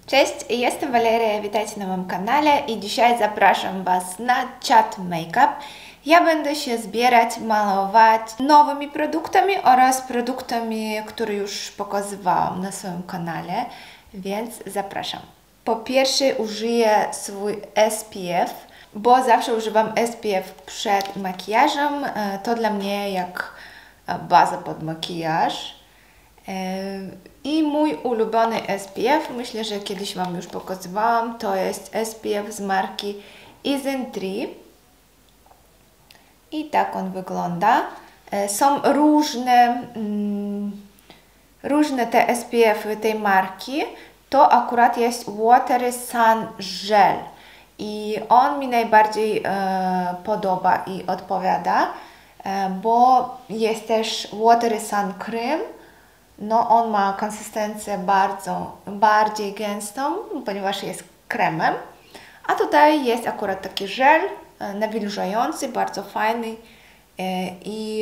Cześć, jestem Waleria, witajcie na moim kanale i dzisiaj zapraszam Was na Chat Makeup. Ja będę się zbierać, malować nowymi produktami oraz produktami, które już pokazywałam na swoim kanale, więc zapraszam. Po pierwsze użyję swój SPF, bo zawsze używam SPF przed makijażem. To dla mnie jak baza pod makijaż. I mój ulubiony SPF, myślę, że kiedyś Wam już pokazywałam, to jest SPF z marki Isntree. I tak on wygląda. Są różne te SPF-y tej marki. To akurat jest Watery Sun Gel. I on mi najbardziej podoba i odpowiada, bo jest też Watery Sun Cream. No on ma konsystencję bardziej gęstą, ponieważ jest kremem. A tutaj jest akurat taki żel nawilżający, bardzo fajny i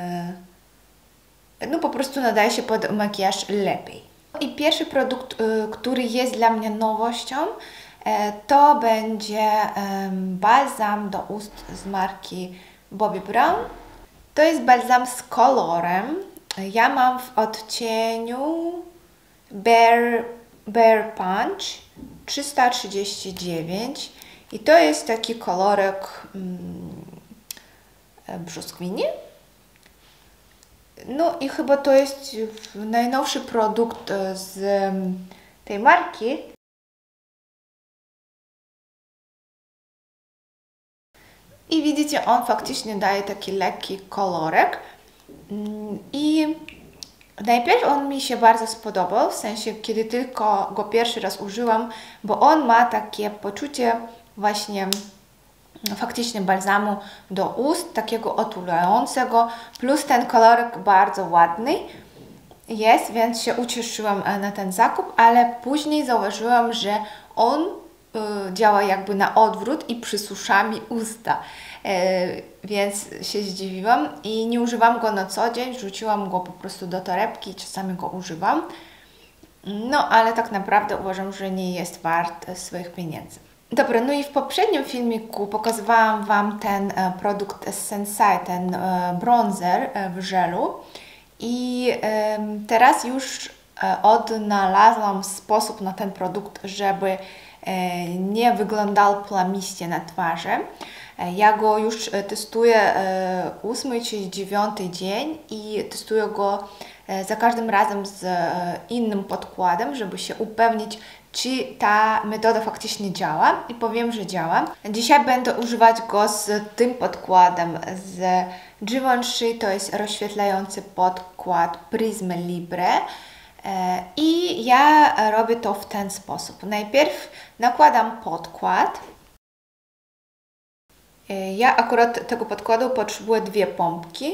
no po prostu nadaje się pod makijaż lepiej. I pierwszy produkt, który jest dla mnie nowością, to będzie balsam do ust z marki Bobbi Brown. To jest balsam z kolorem. Ja mam w odcieniu Bear Punch 339 i to jest taki kolorek brzoskwini. No i chyba to jest najnowszy produkt z tej marki. I widzicie, on faktycznie daje taki lekki kolorek. I najpierw on mi się bardzo spodobał, w sensie kiedy tylko go pierwszy raz użyłam, bo on ma takie poczucie właśnie faktycznie balsamu do ust, takiego otulającego, plus ten kolorek bardzo ładny jest, więc się ucieszyłam na ten zakup, ale później zauważyłam, że on działa jakby na odwrót i przysusza mi usta, więc się zdziwiłam i nie używam go na co dzień, rzuciłam go po prostu do torebki i czasami go używam, no ale tak naprawdę uważam, że nie jest wart swoich pieniędzy. Dobra, no i w poprzednim filmiku pokazywałam Wam ten produkt z Sensai, ten bronzer w żelu i teraz już odnalazłam sposób na ten produkt, żeby nie wyglądał plamiście na twarzy. Ja go już testuję 8 czy 9 dzień i testuję go za każdym razem z innym podkładem, żeby się upewnić, czy ta metoda faktycznie działa i powiem, że działa. Dzisiaj będę używać go z tym podkładem z Givenchy, to jest rozświetlający podkład Prismy Libre. I ja robię to w ten sposób. Najpierw nakładam podkład. Ja akurat tego podkładu potrzebuję 2 pompki.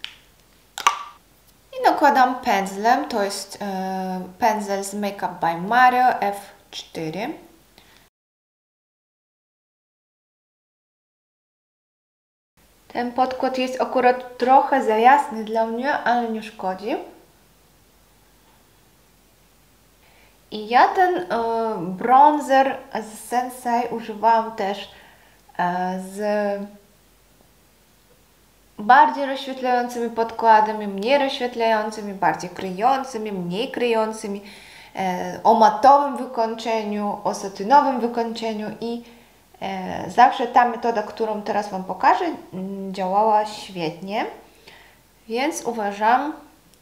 I nakładam pędzlem, to jest pędzel z Makeup by Mario F4. Ten podkład jest akurat trochę za jasny dla mnie, ale nie szkodzi. I ja ten bronzer z Sensai używałam też z bardziej rozświetlającymi podkładami, mniej rozświetlającymi, bardziej kryjącymi, mniej kryjącymi, o matowym wykończeniu, o satynowym wykończeniu i zawsze ta metoda, którą teraz Wam pokażę, działała świetnie, więc uważam,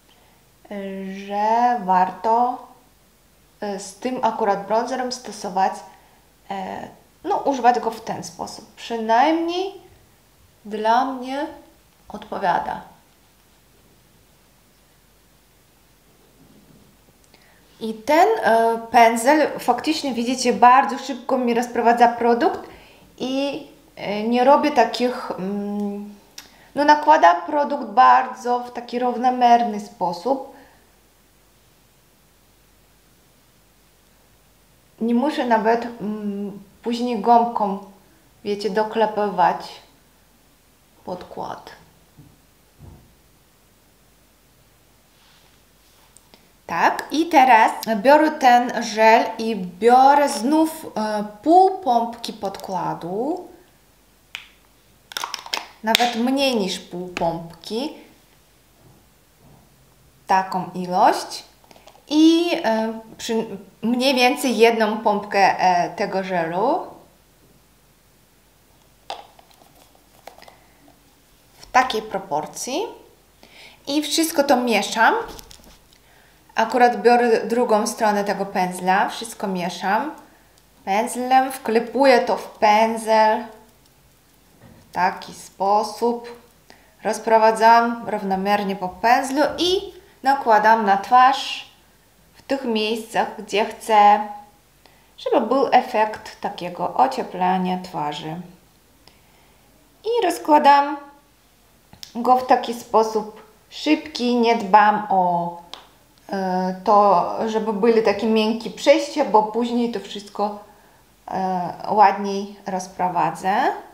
że warto z tym akurat bronzerem stosować, no używać go w ten sposób. Przynajmniej dla mnie odpowiada. I ten pędzel faktycznie, widzicie, bardzo szybko mi rozprowadza produkt i nie robię takich, no nakłada produkt bardzo w taki równomierny sposób. Nie muszę nawet później gąbką, wiecie, doklepywać podkład. Tak, i teraz biorę ten żel i biorę znów pół pompki podkładu, nawet mniej niż pół pompki, taką ilość i mniej więcej jedną pompkę tego żelu. W takiej proporcji i wszystko to mieszam. Akurat biorę drugą stronę tego pędzla, wszystko mieszam. Pędzlem wklepuję to w pędzel w taki sposób. Rozprowadzam równomiernie po pędzlu i nakładam na twarz w tych miejscach, gdzie chcę, żeby był efekt takiego ocieplania twarzy. I rozkładam go w taki sposób szybki, nie dbam o to, żeby były takie miękkie przejścia, bo później to wszystko ładniej rozprowadzę.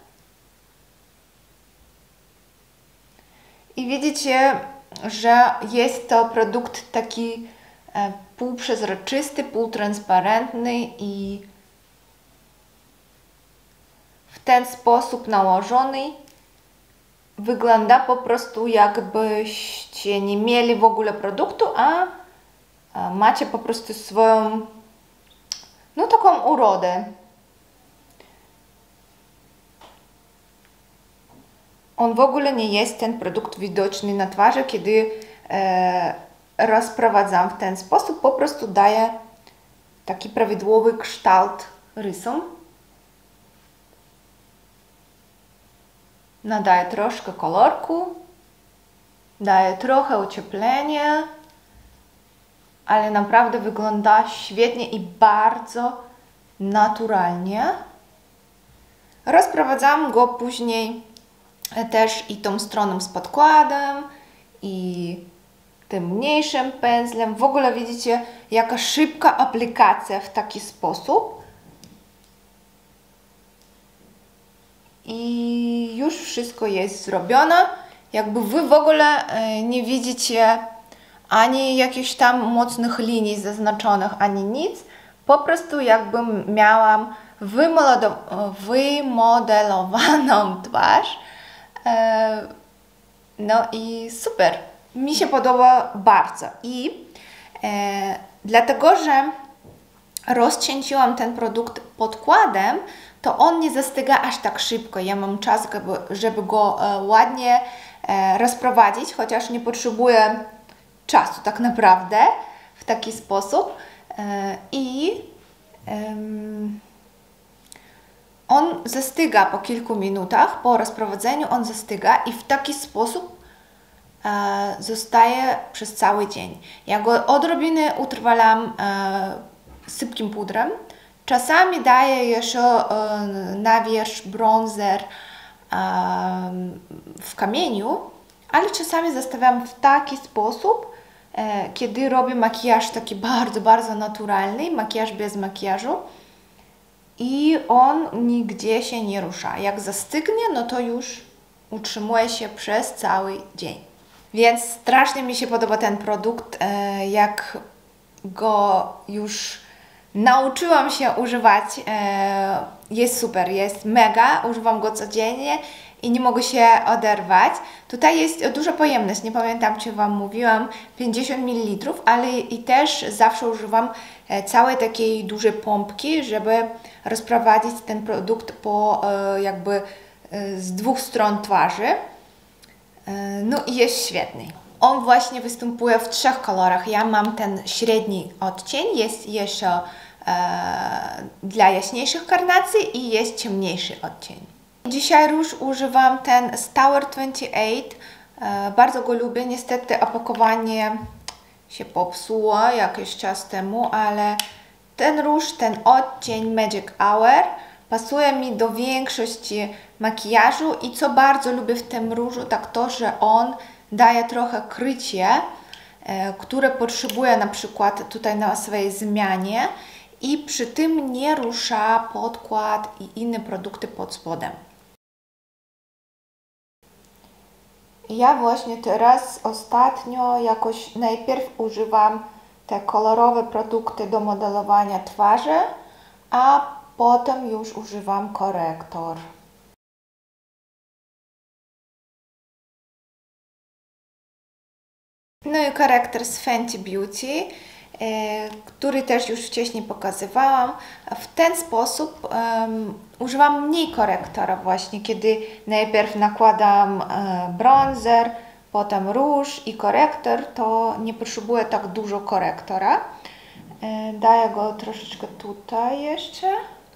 I widzicie, że jest to produkt taki półprzezroczysty, półtransparentny i w ten sposób nałożony wygląda po prostu, jakbyście nie mieli w ogóle produktu, a macie po prostu swoją, no taką urodę. On w ogóle nie jest ten produkt widoczny na twarzy, kiedy rozprowadzam w ten sposób, po prostu daje taki prawidłowy kształt rysom. Nadaje troszkę kolorku, daje trochę ocieplenia, ale naprawdę wygląda świetnie i bardzo naturalnie. Rozprowadzam go później też i tą stroną z podkładem, i tym mniejszym pędzlem. W ogóle widzicie, jaka szybka aplikacja w taki sposób. I już wszystko jest zrobione. Jakby Wy w ogóle nie widzicie ani jakichś tam mocnych linii zaznaczonych, ani nic. Po prostu jakbym miałam wymodelowaną twarz. No i super. Mi się podoba bardzo. I dlatego, że rozcieńciłam ten produkt podkładem, to on nie zastyga aż tak szybko. Ja mam czas, żeby go ładnie rozprowadzić, chociaż nie potrzebuję czasu tak naprawdę w taki sposób. On zastyga po kilku minutach, po rozprowadzeniu on zastyga i w taki sposób zostaje przez cały dzień. Ja go odrobinę utrwalam sypkim pudrem. Czasami daję jeszcze na wierzch bronzer w kamieniu, ale czasami zostawiam w taki sposób, kiedy robię makijaż taki bardzo, bardzo naturalny, makijaż bez makijażu i on nigdzie się nie rusza. Jak zastygnie, no to już utrzymuje się przez cały dzień. Więc strasznie mi się podoba ten produkt, jak go już nauczyłam się używać, jest super, jest mega, używam go codziennie i nie mogę się oderwać. Tutaj jest duża pojemność, nie pamiętam, czy Wam mówiłam, 50 ml, ale i też zawsze używam całej takiej dużej pompki, żeby rozprowadzić ten produkt po jakby z dwóch stron twarzy. No i jest świetny. On właśnie występuje w 3 kolorach. Ja mam ten średni odcień, jest jeszcze dla jaśniejszych karnacji i jest ciemniejszy odcień. Dzisiaj róż używam ten Tower 28. Bardzo go lubię. Niestety opakowanie się popsuło jakiś czas temu, ale ten róż, ten odcień Magic Hour pasuje mi do większości makijażu i co bardzo lubię w tym różu, tak to, że on daje trochę krycie, które potrzebuję na przykład tutaj na swojej zmianie i przy tym nie rusza podkład i inne produkty pod spodem. Ja właśnie teraz ostatnio jakoś najpierw używam te kolorowe produkty do modelowania twarzy, a potem już używam korektor. No i korektor z Fenty Beauty, który też już wcześniej pokazywałam. W ten sposób używam mniej korektora właśnie, kiedy najpierw nakładam bronzer, potem róż i korektor, to nie potrzebuję tak dużo korektora. Daję go troszeczkę tutaj jeszcze.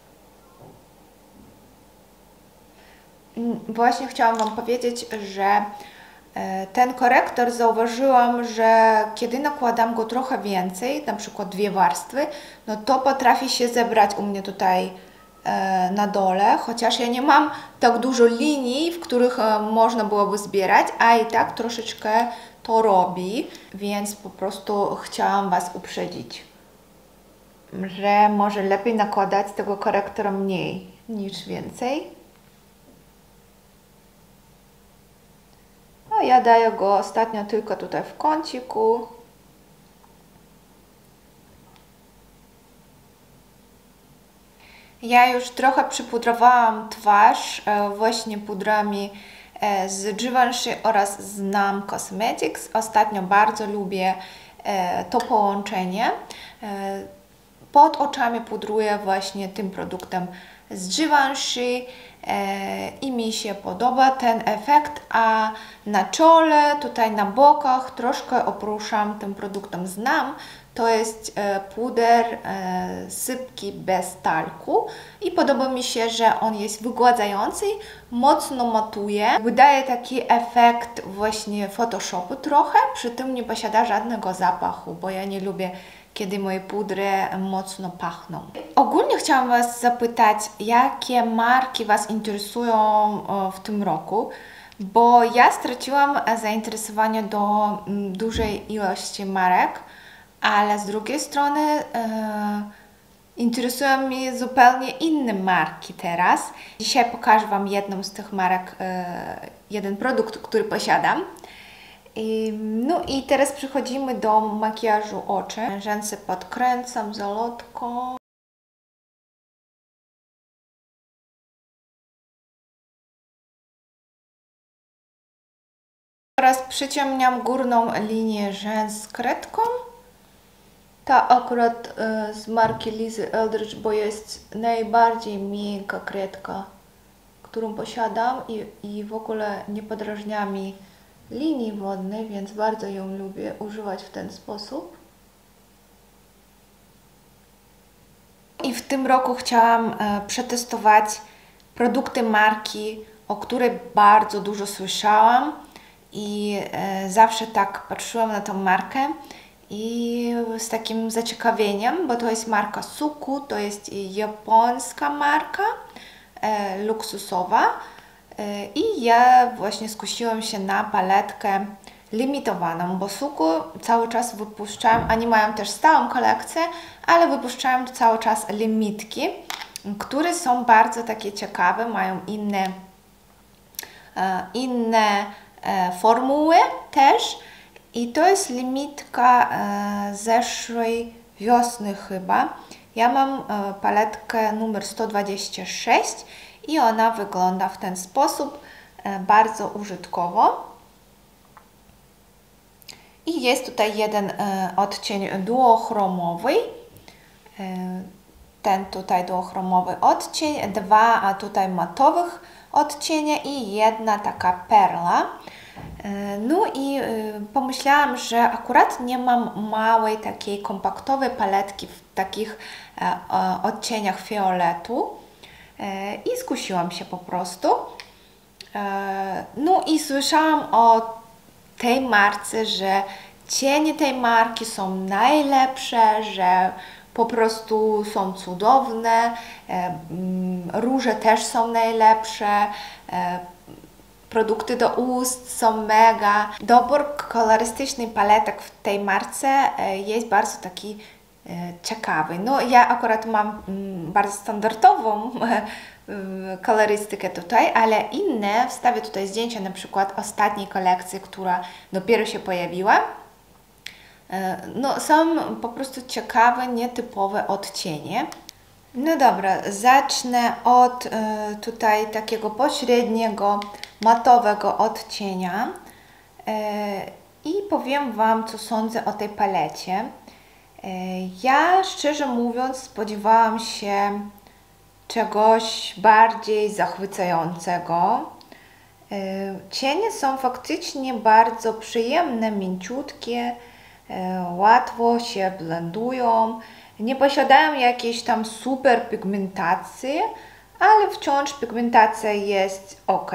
Właśnie chciałam Wam powiedzieć, że ten korektor zauważyłam, że kiedy nakładam go trochę więcej, na przykład 2 warstwy, no to potrafi się zebrać u mnie tutaj na dole, chociaż ja nie mam tak dużo linii, w których można byłoby zbierać, a i tak troszeczkę to robi, więc po prostu chciałam Was uprzedzić, że może lepiej nakładać tego korektora mniej niż więcej. No, ja daję go ostatnio tylko tutaj w kąciku. Ja już trochę przypudrowałam twarz właśnie pudrami z Givenchy oraz z NAM Cosmetics. Ostatnio bardzo lubię to połączenie. Pod oczami pudruję właśnie tym produktem z Givenchy i mi się podoba ten efekt, a na czole, tutaj na bokach troszkę oprószam tym produktem z NAM. To jest puder sypki bez talku i podoba mi się, że on jest wygładzający, mocno matuje, wydaje taki efekt właśnie Photoshopu trochę, przy tym nie posiada żadnego zapachu, bo ja nie lubię, kiedy moje pudry mocno pachną. Ogólnie chciałam Was zapytać, jakie marki Was interesują w tym roku, bo ja straciłam zainteresowanie do dużej ilości marek, ale z drugiej strony interesują mnie zupełnie inne marki teraz. Dzisiaj pokażę Wam jedną z tych marek, jeden produkt, który posiadam. No i teraz przechodzimy do makijażu oczy. Rzęsy podkręcam zalotką. Teraz przyciemniam górną linię rzęs kredką. Ta akurat z marki Lizy Eldridge, bo jest najbardziej miękka kredka, którą posiadam i w ogóle nie podrażnia mi linii wodnej, więc bardzo ją lubię używać w ten sposób. I w tym roku chciałam przetestować produkty marki, o której bardzo dużo słyszałam i zawsze tak patrzyłam na tą markę i z takim zaciekawieniem, bo to jest marka Suku, to jest japońska marka luksusowa i ja właśnie skusiłam się na paletkę limitowaną, bo Suku cały czas wypuszczają, oni mają też stałą kolekcję, ale wypuszczają cały czas limitki, które są bardzo takie ciekawe, mają inne formuły też. I to jest limitka zeszłej wiosny chyba. Ja mam paletkę numer 126 i ona wygląda w ten sposób, bardzo użytkowo. I jest tutaj jeden odcień duochromowy, ten tutaj duochromowy odcień, 2 a tutaj matowych odcienia i jedna taka perla. No i pomyślałam, że akurat nie mam małej takiej kompaktowej paletki w takich odcieniach fioletu i skusiłam się po prostu. No i słyszałam o tej marce, że cienie tej marki są najlepsze, że po prostu są cudowne, róże też są najlepsze, produkty do ust są mega. Dobór kolorystycznych paletek w tej marce jest bardzo taki ciekawy. No ja akurat mam bardzo standardową kolorystykę tutaj, ale inne, wstawię tutaj zdjęcia na przykład ostatniej kolekcji, która dopiero się pojawiła. No, są po prostu ciekawe, nietypowe odcienie. No dobra, zacznę od tutaj takiego pośredniego, matowego odcienia i powiem Wam, co sądzę o tej palecie. Ja, szczerze mówiąc, spodziewałam się czegoś bardziej zachwycającego. Cienie są faktycznie bardzo przyjemne, mięciutkie, łatwo się blendują, nie posiadają jakiejś tam super pigmentacji, ale wciąż pigmentacja jest ok.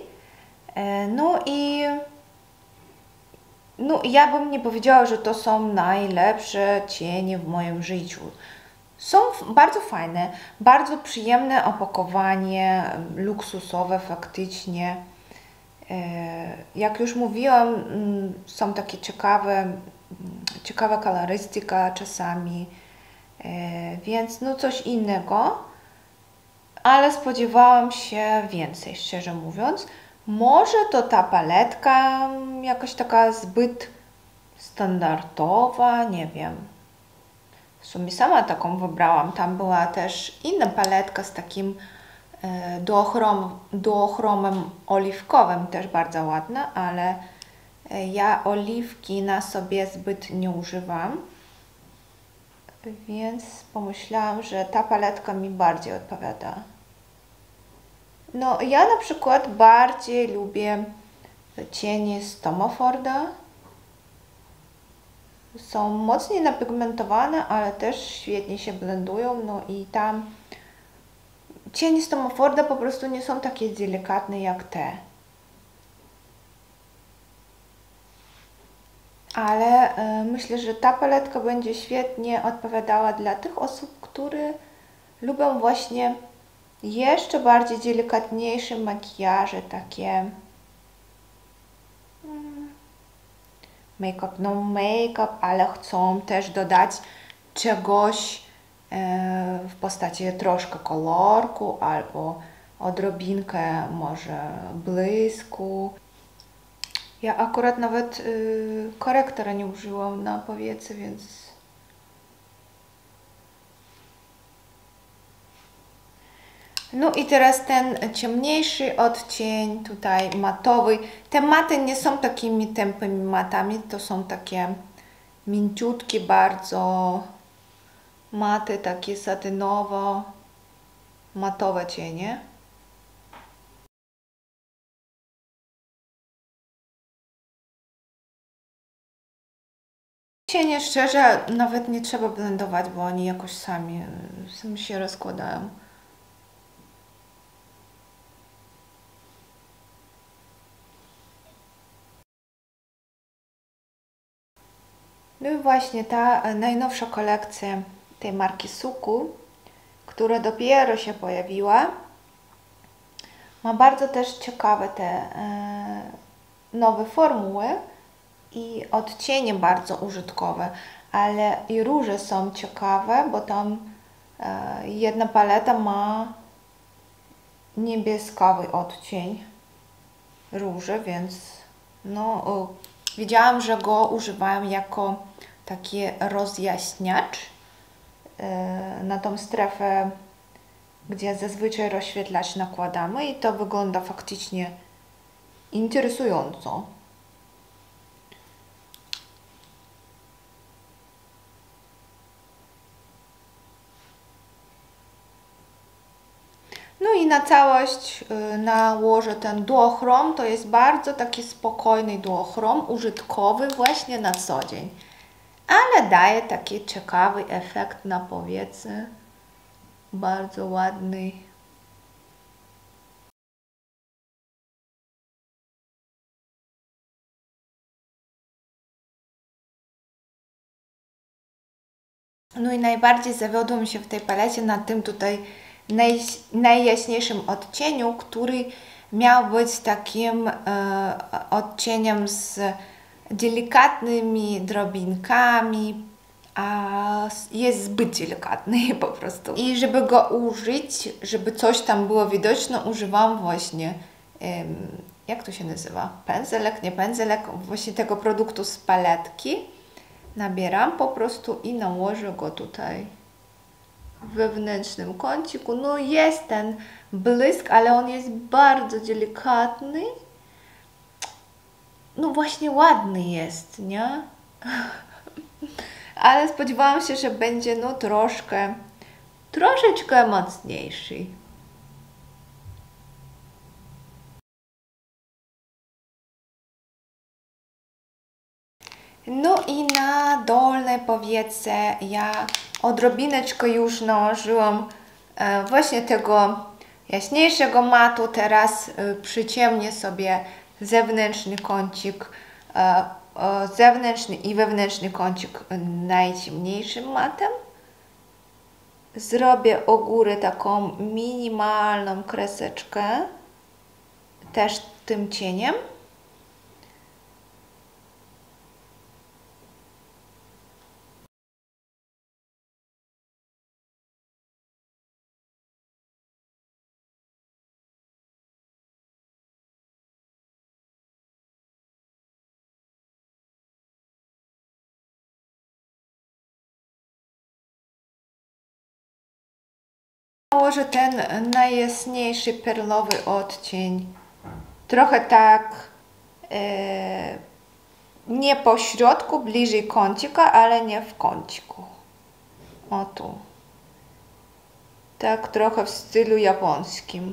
No ja bym nie powiedziała, że to są najlepsze cienie w moim życiu. Są bardzo fajne, bardzo przyjemne opakowanie, luksusowe faktycznie. Jak już mówiłam, są takie ciekawa kolorystyka czasami, więc no coś innego, ale spodziewałam się więcej, szczerze mówiąc. Może to ta paletka jakaś taka zbyt standardowa, nie wiem. W sumie sama taką wybrałam. Tam była też inna paletka z takim duochromem oliwkowym, też bardzo ładna, ale ja oliwki na sobie zbyt nie używam, więc pomyślałam, że ta paletka mi bardziej odpowiada. No ja na przykład bardziej lubię cienie z Toma Forda. Są mocniej napigmentowane, ale też świetnie się blendują, no i tam cienie z Toma Forda po prostu nie są takie delikatne jak te. Ale myślę, że ta paletka będzie świetnie odpowiadała dla tych osób, które lubią właśnie jeszcze bardziej delikatniejsze makijaże, takie make-up, no make-up, ale chcą też dodać czegoś w postaci troszkę kolorku albo odrobinkę może błysku. Ja akurat nawet korektora nie użyłam na powiece, więc no i teraz ten ciemniejszy odcień, tutaj matowy. Te maty nie są takimi tępymi matami, to są takie mięciutkie bardzo maty, takie satynowo matowe cienie. Cienie szczerze nawet nie trzeba blendować, bo oni jakoś sami się rozkładają. No i właśnie ta najnowsza kolekcja tej marki Suku, która dopiero się pojawiła, ma bardzo też ciekawe te nowe formuły i odcienie bardzo użytkowe, ale i róże są ciekawe, bo tam jedna paleta ma niebieskawy odcień róży, więc no widziałam, że go używają jako taki rozjaśniacz na tą strefę, gdzie zazwyczaj rozświetlacz nakładamy i to wygląda faktycznie interesująco. No i na całość nałożę ten duochrom. To jest bardzo taki spokojny duochrom, użytkowy właśnie na co dzień. Ale daje taki ciekawy efekt na powiece. Bardzo ładny. No i najbardziej zawiodłam się w tej palecie na tym tutaj najjaśniejszym odcieniu, który miał być takim odcieniem z delikatnymi drobinkami, a jest zbyt delikatny po prostu. I żeby go użyć, żeby coś tam było widoczne, używam właśnie, jak to się nazywa? Pędzelek, nie pędzelek, właśnie tego produktu z paletki. nabieram po prostu i nałożę go tutaj w wewnętrznym kąciku. No jest ten błysk, ale on jest bardzo delikatny. No właśnie ładny jest, nie? Ale spodziewałam się, że będzie no troszeczkę mocniejszy. No i na dolne powiece ja odrobineczkę już nałożyłam właśnie tego jaśniejszego matu. Teraz przyciemnię sobie zewnętrzny kącik, zewnętrzny i wewnętrzny kącik najciemniejszym matem. Zrobię u góry taką minimalną kreseczkę, też tym cieniem. Nałożę ten najjaśniejszy perlowy odcień, trochę tak nie po środku, bliżej kącika, ale nie w kąciku. O tu. Tak trochę w stylu japońskim.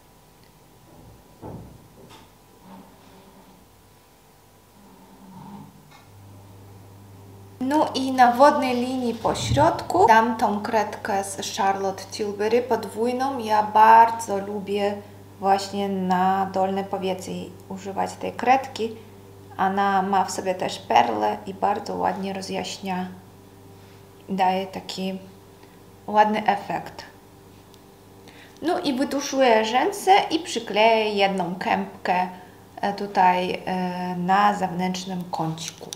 No i na wodnej linii po środku dam tą kredkę z Charlotte Tilbury podwójną. Ja bardzo lubię właśnie na dolne powiece używać tej kredki. Ona ma w sobie też perle i bardzo ładnie rozjaśnia. Daje taki ładny efekt. No i wytuszuję rzęsy i przykleję jedną kępkę tutaj na zewnętrznym kąciku.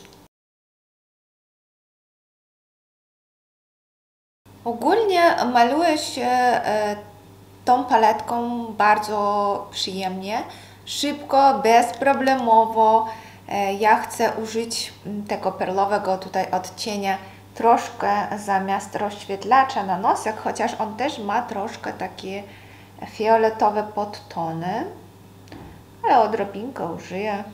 Ogólnie maluję się tą paletką bardzo przyjemnie, szybko, bezproblemowo. Ja chcę użyć tego perlowego tutaj odcienia troszkę zamiast rozświetlacza na nosek, chociaż on też ma troszkę takie fioletowe podtony, ale odrobinkę użyję.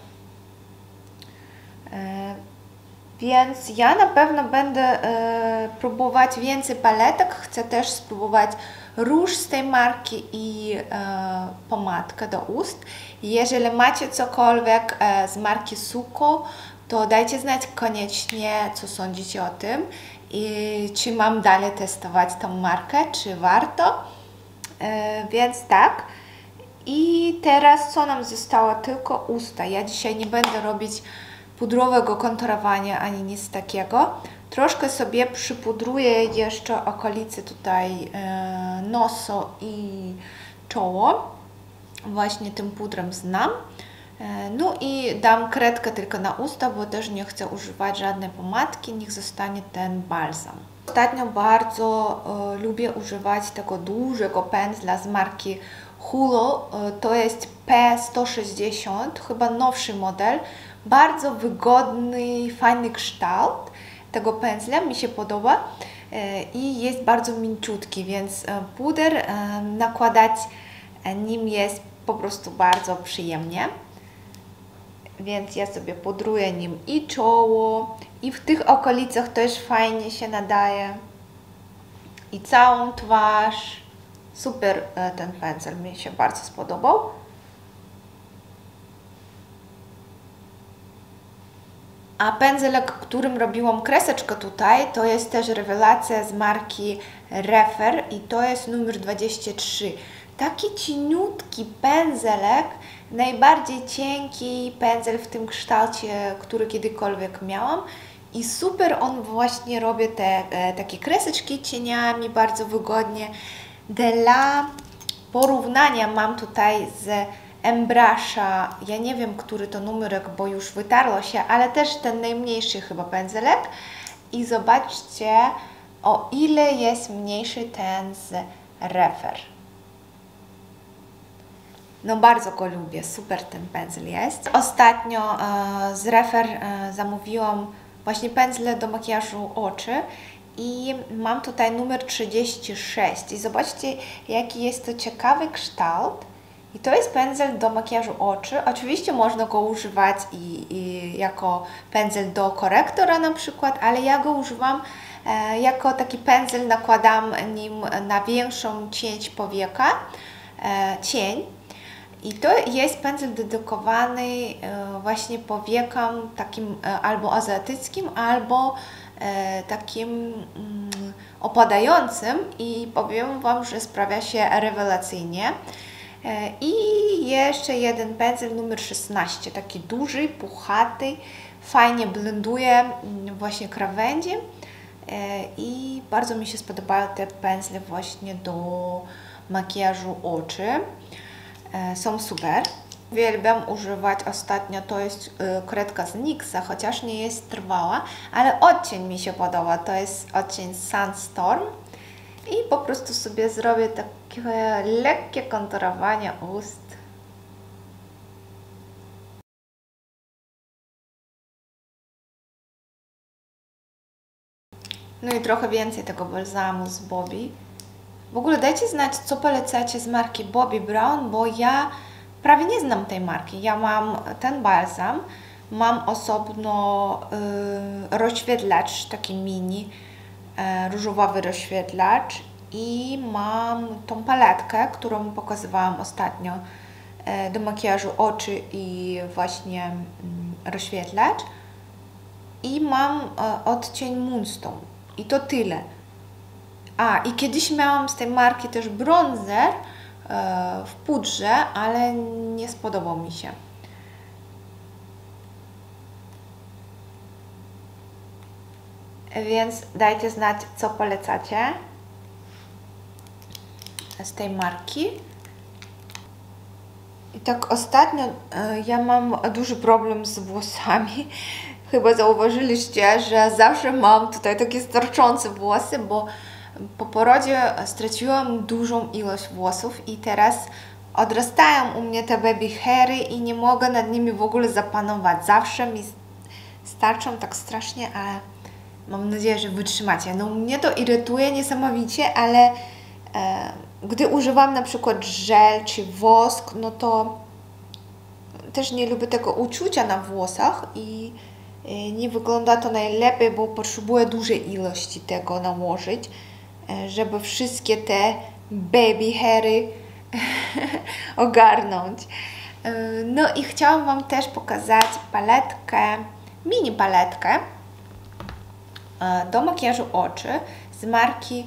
Więc ja na pewno będę próbować więcej paletek. Chcę też spróbować róż z tej marki i pomadkę do ust. Jeżeli macie cokolwiek z marki Suko, to dajcie znać koniecznie, co sądzicie o tym i czy mam dalej testować tą markę, czy warto. Więc tak. I teraz co nam zostało? Tylko usta. Ja dzisiaj nie będę robić pudrowego konturowania ani nic takiego. Troszkę sobie przypudruję jeszcze okolice tutaj nosu i czoło. Właśnie tym pudrem znam. No i dam kredkę tylko na usta, bo też nie chcę używać żadnej pomadki, niech zostanie ten balsam. Ostatnio bardzo lubię używać tego dużego pędzla z marki Hulo, to jest P160, chyba nowszy model. Bardzo wygodny, fajny kształt tego pędzla, mi się podoba i jest bardzo mięciutki, więc puder nakładać nim jest po prostu bardzo przyjemnie. Więc ja sobie pudruję nim i czoło, i w tych okolicach też fajnie się nadaje. I całą twarz. Super ten pędzel, mi się bardzo spodobał. A pędzelek, którym robiłam kreseczkę tutaj, to jest też rewelacja z marki Refer i to jest numer 23. Taki cieniutki pędzelek, najbardziej cienki pędzel w tym kształcie, który kiedykolwiek miałam. I super on właśnie robi te takie kreseczki cieniami, bardzo wygodnie. Dla porównania mam tutaj z Embrusha, ja nie wiem, który to numerek, bo już wytarło się, ale też ten najmniejszy chyba pędzelek. I zobaczcie, o ile jest mniejszy ten z Refer. No bardzo go lubię, super ten pędzel jest. Ostatnio z Refer zamówiłam właśnie pędzle do makijażu oczy i mam tutaj numer 36 i zobaczcie, jaki jest to ciekawy kształt. I to jest pędzel do makijażu oczy. Oczywiście można go używać i jako pędzel do korektora na przykład, ale ja go używam jako taki pędzel, nakładam nim na większą cień powieka, cień. I to jest pędzel dedykowany właśnie powiekom takim albo azjatyckim, albo takim opadającym i powiem Wam, że sprawia się rewelacyjnie. I jeszcze jeden pędzel numer 16, taki duży, puchaty, fajnie blenduje właśnie krawędzi i bardzo mi się spodobają te pędzle właśnie do makijażu oczy. Są super. Uwielbiam używać ostatnio, to jest kredka z NYXa, chociaż nie jest trwała, ale odcień mi się podoba, to jest odcień Sandstorm i po prostu sobie zrobię takie lekkie konturowanie ust. No i trochę więcej tego balsamu z Bobbi. W ogóle dajcie znać, co polecacie z marki Bobbi Brown, bo ja prawie nie znam tej marki. Ja mam ten balsam, mam osobno rozświetlacz, taki mini, różowy rozświetlacz i mam tą paletkę, którą pokazywałam ostatnio do makijażu oczy i właśnie rozświetlacz. I mam odcień Moonstone i to tyle. A, i kiedyś miałam z tej marki też bronzer w pudrze, ale nie spodobał mi się. Więc dajcie znać, co polecacie z tej marki. I tak ostatnio ja mam duży problem z włosami. Chyba zauważyliście, że zawsze mam tutaj takie starczące włosy, bo po porodzie straciłam dużą ilość włosów i teraz odrastają u mnie te baby hairy i nie mogę nad nimi w ogóle zapanować. Zawsze mi starczą tak strasznie, ale mam nadzieję, że wytrzymacie. No mnie to irytuje niesamowicie, ale gdy używam na przykład żel czy wosk, no to też nie lubię tego uczucia na włosach i nie wygląda to najlepiej, bo potrzebuję dużej ilości tego nałożyć, żeby wszystkie te baby hairy ogarnąć. No i chciałam Wam też pokazać paletkę, mini paletkę do makijażu oczy z marki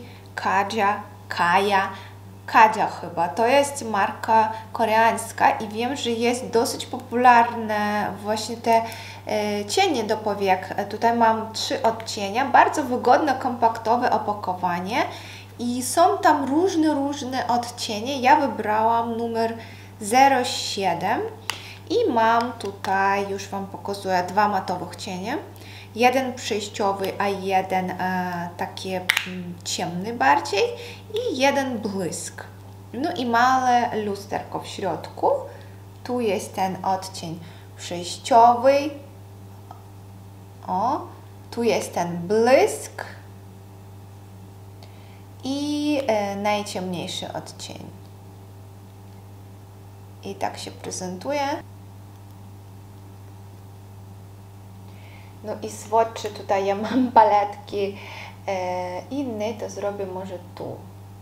Kaja chyba. To jest marka koreańska i wiem, że jest dosyć popularne właśnie te cienie do powiek. Tutaj mam 3 odcienia, bardzo wygodne, kompaktowe opakowanie i są tam różne odcienie. Ja wybrałam numer 07 i mam tutaj, już Wam pokazuję, 2 matowych cienie. Jeden przejściowy, a jeden taki ciemny bardziej i jeden błysk. No i małe lusterko w środku. Tu jest ten odcień przejściowy. O, tu jest ten błysk i najciemniejszy odcień. I tak się prezentuje. No i swatchy, tutaj ja mam paletki inne, to zrobię może tu.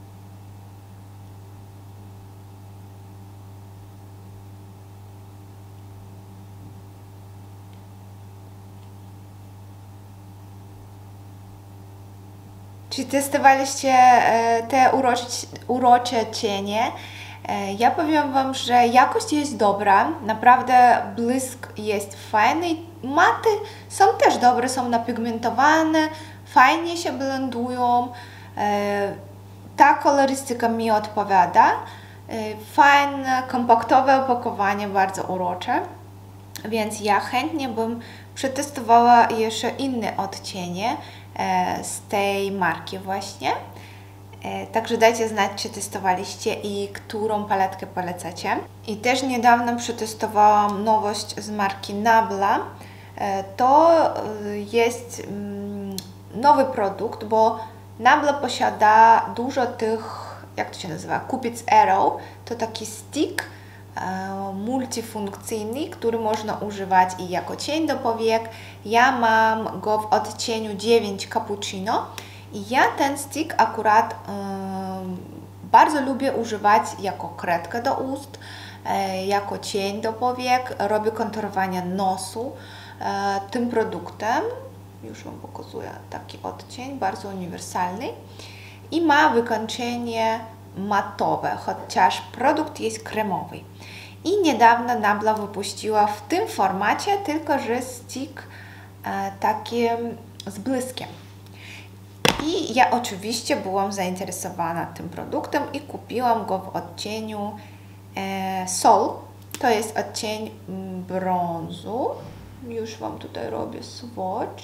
Czy testowaliście te urocze cienie? Ja powiem Wam, że jakość jest dobra, naprawdę błysk jest fajny, maty są też dobre, są napigmentowane, fajnie się blendują, ta kolorystyka mi odpowiada, fajne, kompaktowe opakowanie, bardzo urocze, więc ja chętnie bym przetestowała jeszcze inne odcienie z tej marki właśnie. Także dajcie znać, czy testowaliście i którą paletkę polecacie. I też niedawno przetestowałam nowość z marki Nabla. To jest nowy produkt, bo Nabla posiada dużo tych, jak to się nazywa, Cupid's Arrow. To taki stick multifunkcyjny, który można używać i jako cień do powiek. Ja mam go w odcieniu 9 Cappuccino i ja ten stick akurat bardzo lubię używać jako kredkę do ust, jako cień do powiek. Robię konturowanie nosu tym produktem. Już Wam pokazuję taki odcień, bardzo uniwersalny i ma wykończenie matowe, chociaż produkt jest kremowy. I niedawno Nabla wypuściła w tym formacie, tylko że stick taki z błyskiem. I ja oczywiście byłam zainteresowana tym produktem i kupiłam go w odcieniu Sol. To jest odcień brązu. Już Wam tutaj robię swatch.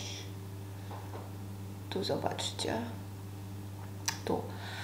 Tu zobaczcie. Tu.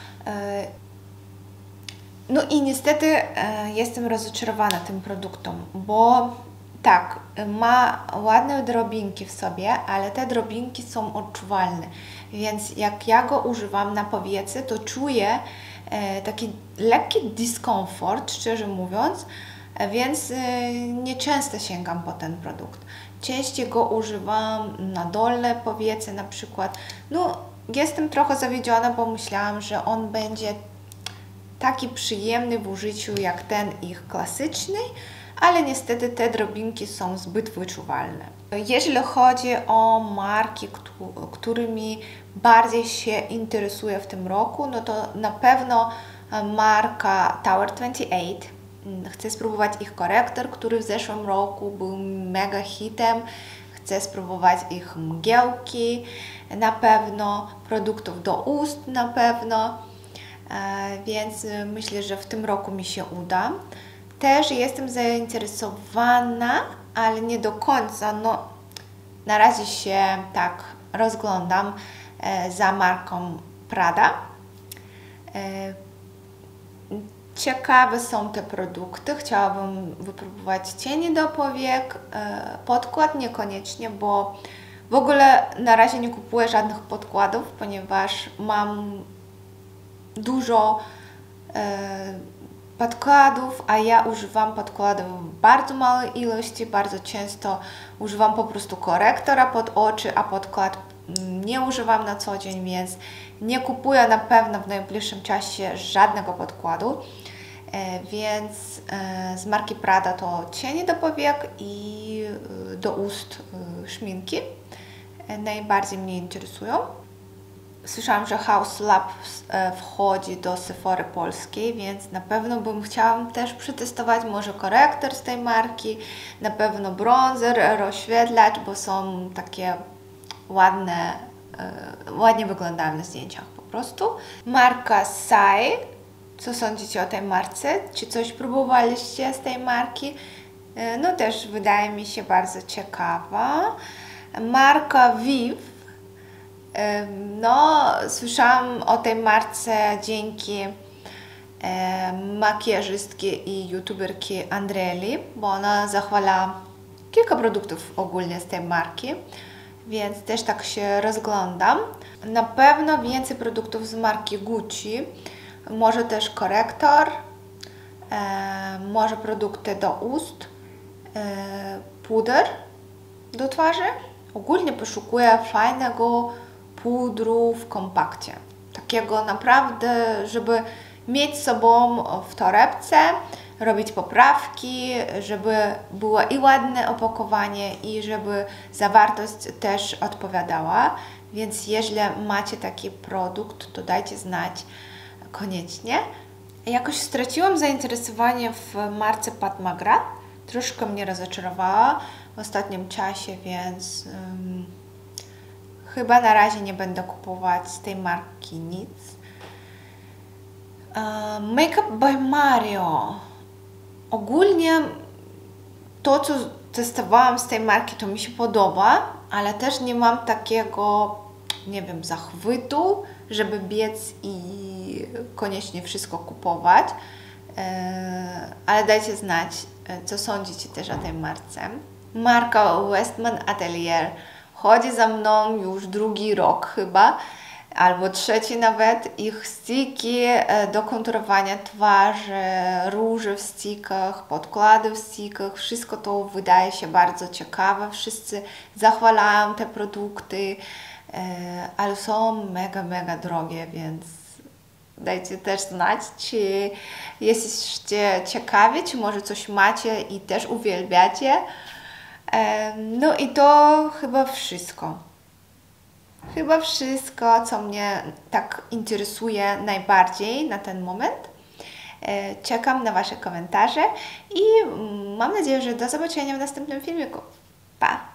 No i niestety jestem rozczarowana tym produktem, bo tak, ma ładne drobinki w sobie, ale te drobinki są odczuwalne, więc jak ja go używam na powiece, to czuję taki lekki dyskomfort, szczerze mówiąc, więc nieczęsto sięgam po ten produkt. Częściej go używam na dolne powiece na przykład. No, jestem trochę zawiedziona, bo myślałam, że on będzie taki przyjemny w użyciu jak ten ich klasyczny, ale niestety te drobinki są zbyt wyczuwalne. Jeżeli chodzi o marki, którymi bardziej się interesuję w tym roku, no to na pewno marka Tower 28. Chcę spróbować ich korektor, który w zeszłym roku był mega hitem. Chcę spróbować ich mgiełki, na pewno produktów do ust, na pewno. Więc myślę, że w tym roku mi się uda. Też jestem zainteresowana, ale nie do końca. No, na razie się tak rozglądam za marką Prada. Ciekawe są te produkty. Chciałabym wypróbować cienie do powiek, podkład niekoniecznie, bo w ogóle na razie nie kupuję żadnych podkładów, ponieważ mam dużo podkładów, a ja używam podkładów w bardzo małej ilości, bardzo często używam po prostu korektora pod oczy, a podkład nie używam na co dzień, więc nie kupuję na pewno w najbliższym czasie żadnego podkładu, więc z marki Prada to cienie do powiek i do ust szminki najbardziej mnie interesują. Słyszałam, że House Lab wchodzi do Sephory polskiej, więc na pewno bym chciała też przetestować może korektor z tej marki, na pewno bronzer, rozświetlacz, bo są takie ładne, ładnie wyglądają na zdjęciach po prostu. Marka Sai. Co sądzicie o tej marce? Czy coś próbowaliście z tej marki? No też wydaje mi się bardzo ciekawa. Marka Viv. No, słyszałam o tej marce dzięki makijażystki i youtuberki Andreli, bo ona zachwala kilka produktów ogólnie z tej marki, więc też tak się rozglądam. Na pewno więcej produktów z marki Gucci, może też korektor, może produkty do ust, puder do twarzy. Ogólnie poszukuję fajnego pudru w kompakcie. Takiego naprawdę, żeby mieć z sobą w torebce, robić poprawki, żeby było i ładne opakowanie i żeby zawartość też odpowiadała. Więc jeżeli macie taki produkt, to dajcie znać koniecznie. Jakoś straciłam zainteresowanie w marce Pat McGrath. Troszkę mnie rozczarowała w ostatnim czasie, więc chyba na razie nie będę kupować z tej marki nic. Makeup by Mario. Ogólnie to, co testowałam z tej marki, to mi się podoba, ale też nie mam takiego, nie wiem, zachwytu, żeby biec i koniecznie wszystko kupować. Ale dajcie znać, co sądzicie też o tej marce. Marka Westman Atelier chodzi za mną już drugi rok chyba, albo trzeci nawet. Ich sticki do konturowania twarzy, róże w stickach, podkłady w stickach, wszystko to wydaje się bardzo ciekawe. Wszyscy zachwalają te produkty, ale są mega drogie, więc dajcie też znać, czy jesteście ciekawi, czy może coś macie i też uwielbiacie. No i to chyba wszystko. Chyba wszystko, co mnie tak interesuje najbardziej na ten moment. Czekam na Wasze komentarze i mam nadzieję, że do zobaczenia w następnym filmiku. Pa!